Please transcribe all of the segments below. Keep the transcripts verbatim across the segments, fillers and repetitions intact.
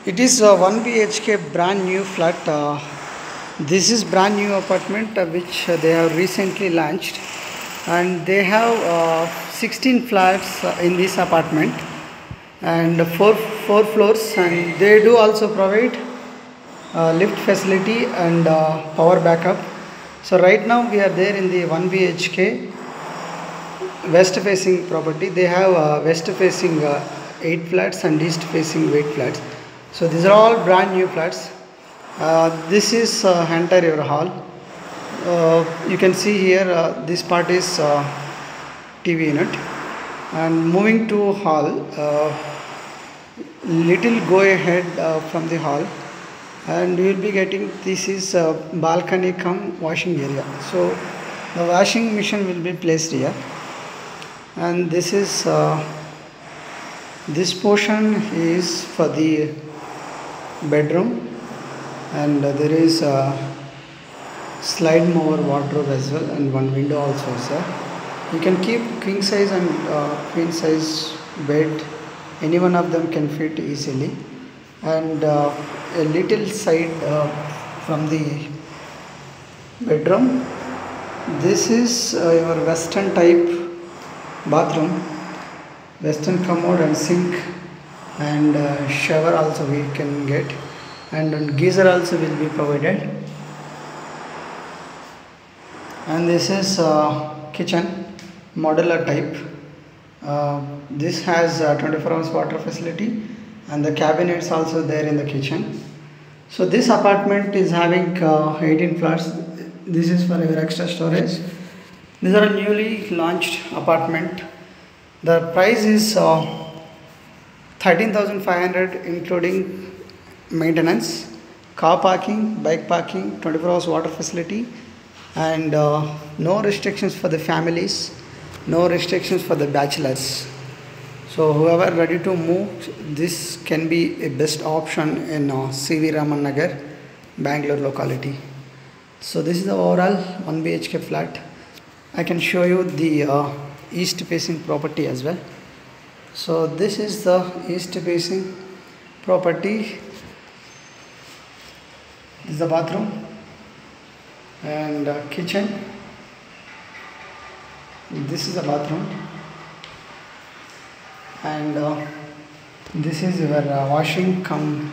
It is a one B H K brand new flat. Uh, this is brand new apartment uh, which uh, they have recently launched, and they have uh, sixteen flats uh, in this apartment and four four floors, and they do also provide uh, lift facility and uh, power backup. So right now we are there in the one B H K west facing property. They have uh, west facing uh, eight flats and east facing eight flats. So these are all brand new flats. Uh, this is uh, interior hall. Uh, you can see here uh, this part is uh, T V unit, and moving to hall, uh, little go ahead uh, from the hall, and you will be getting this is uh, balcony cum washing area. So the washing machine will be placed here, and this is uh, this portion is for the bedroom, and uh, there is a slide mower wardrobe as well, and one window also is there. You can keep king size and uh, queen size bed, any one of them can fit easily, and uh, a little side uh, from the bedroom. This is uh, your western type bathroom, western commode and sink, and uh, shower also we can get, and geyser also will be provided. And this is uh, kitchen, modular type. Uh, this has uh, twenty-four hours water facility, and the cabinets also there in the kitchen. So this apartment is having uh, eighteen flats. This is for your extra storage. These are a newly launched apartment. The price is uh, thirteen thousand five hundred including maintenance, car parking, bike parking, twenty-four hours water facility, and uh, no restrictions for the families, no restrictions for the bachelors. So whoever ready to move, this can be a best option in uh, C V Raman Nagar, Bangalore locality. So this is the overall one B H K flat. I can show you the uh, east facing property as well. So this is the east facing property. This is the bathroom and uh, kitchen. This is the bathroom, and uh, this is your uh, washing cum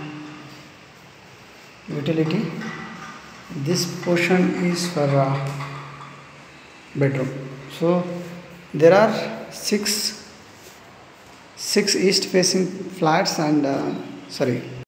utility. This portion is for uh, bedroom. So there are six six east facing flats, and uh, sorry